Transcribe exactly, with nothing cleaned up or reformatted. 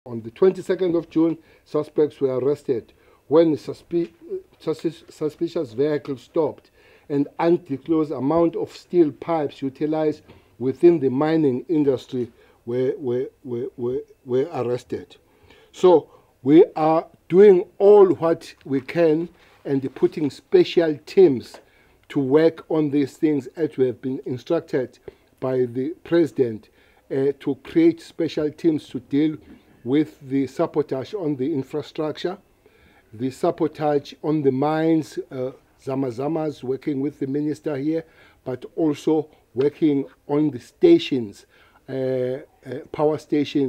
On the twenty-second of June, suspects were arrested when a suspi sus suspicious vehicle stopped and undisclosed amount of steel pipes utilized within the mining industry were, were, were, were, were arrested. So we are doing all what we can and putting special teams to work on these things as we have been instructed by the President uh, to create special teams to deal with the sabotage on the infrastructure, the sabotage on the mines, uh, Zama Zamas working with the minister here, but also working on the stations, uh, uh, power stations.